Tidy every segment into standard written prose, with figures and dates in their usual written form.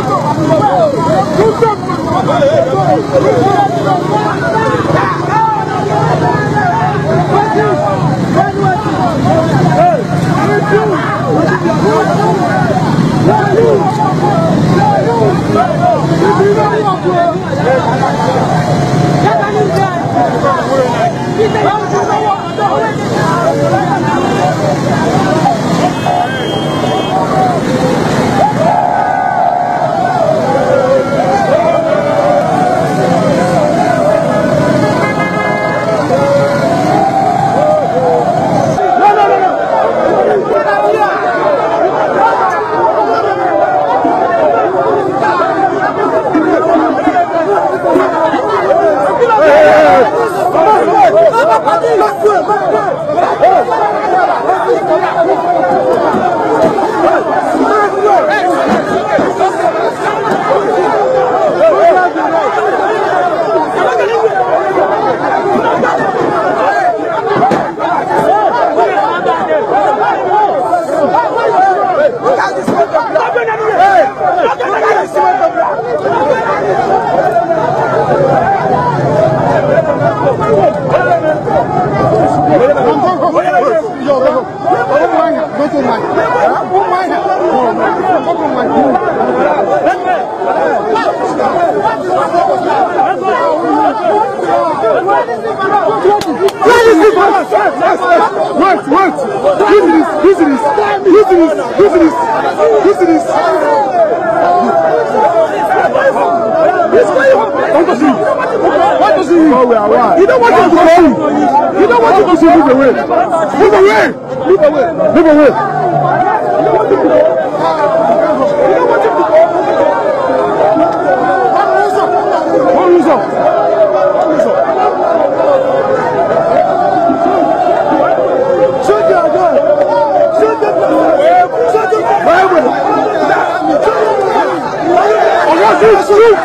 You don't want him to go. You don't want him to move away. Move away. Move away. Move away. You don't want him to go. You don't want him to go. One loser. Shoot your gun. Shoot the gun. Shoot the gun. Shoot. Shoot.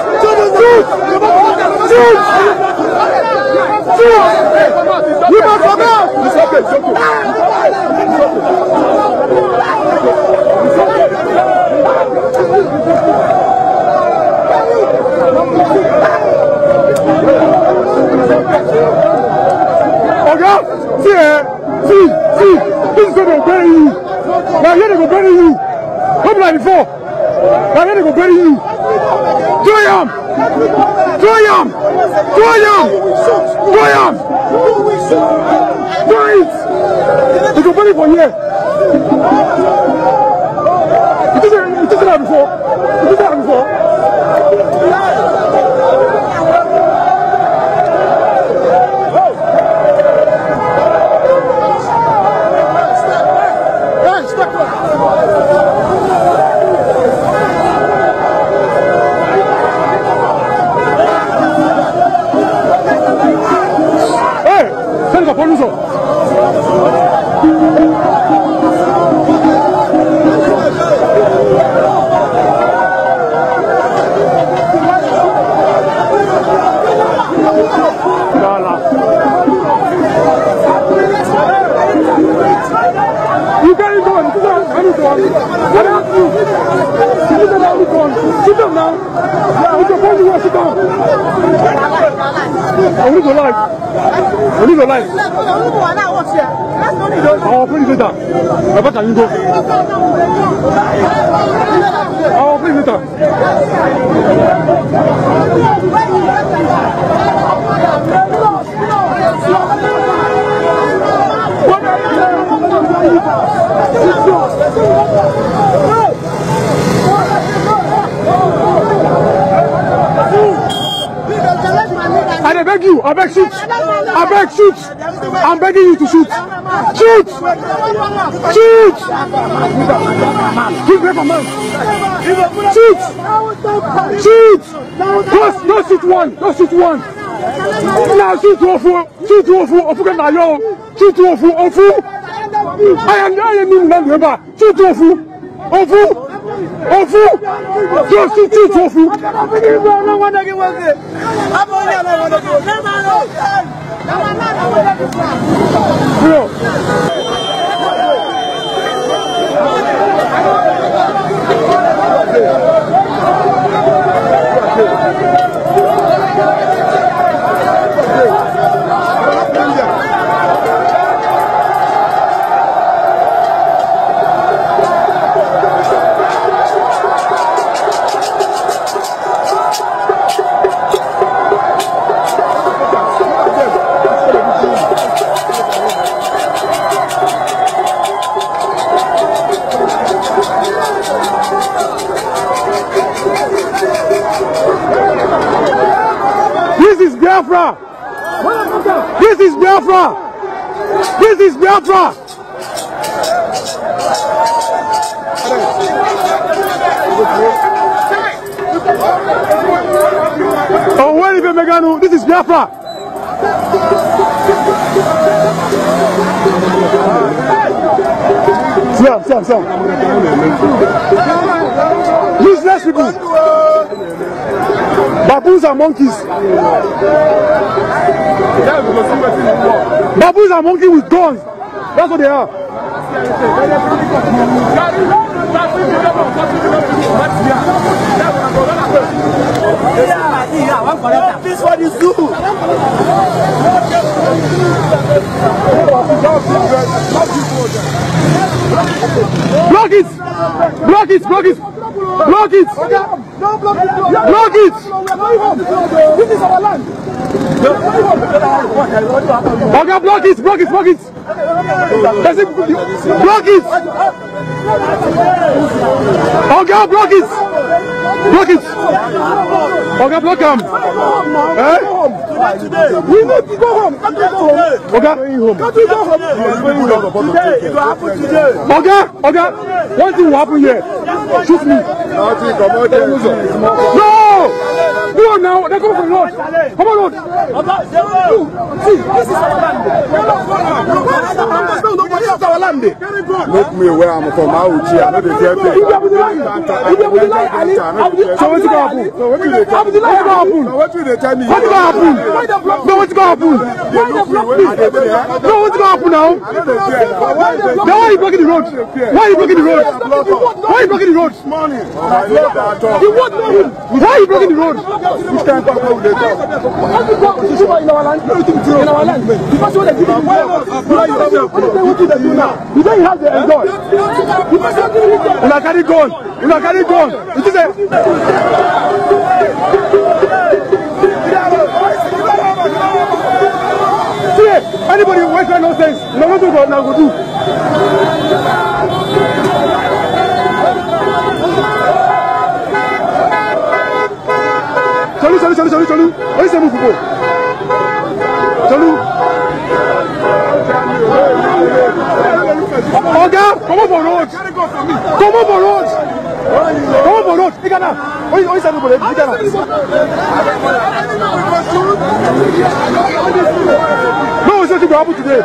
You must come out! It's okay, it's okay. Okay? See, this is going to bury you. Now here they go bury you. Come like before. Now here they go bury you. Joy him! Joy him! Joy him! Joy him! Right! You can bury for here. You did that before. You did that before. Only go live. Only go live. Our police leader. What can you go? Our police leader. I beg you, I beg shoot. I beg shoot. I'm begging you to shoot. Shoot! Shoot! Give me a man. Shoot! Shoot! Don't shoot one. Don't shoot one. Now shoot two of you. Shoot two of you. Shoot two of you. I am Nnamdi. Shoot two of you. Of you. Just shoot two of you. Bro. Biafra. This is Biafra. This is Biafra. Oh, where is Meganu? This is Biafra. Sam. Useless people. Baboons and monkeys. Baboons and monkeys with guns. That's what they are. This one is good. Block it! Block it! Block it! Block it! Block it! This is our land. Okay, block it! Block it! Block it! Block it! Okay, block it! Block it! Okay, block him! Eh? We need to go home. Can't we go home? Okay. Can't we go home? Today, it will happen today. Okay. One thing will happen here. Shoot me. No! Go on now. They're coming for the road. Come on, road. See, this is our land. Nobody has our land. Look me where I'm from. I will cheer. Maybe they're so what's going to happen? What will they tell me? What's going to happen? No, what's going to happen? No, what's going to happen now? Now, why are you blocking the road? Why are you blocking the road? Why are you blocking the road? You want money? Why are you blocking the road? Which kind of people will they talk? In our land? In our land? Because what they do now? What do they do now? You don't have the enjoy. You are carrying gun. You are carrying gun. It is a... See, anybody who waits for nonsense, no one to go now go do. Salut. Where is the move go? Salut. Oga, come over road. Come over road. Come over road. Igana. Where is the move? Igana. No, it's not going to happen today.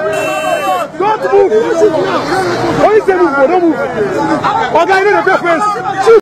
Don't move. Where is the move? Don't move. Oga, you know the best place.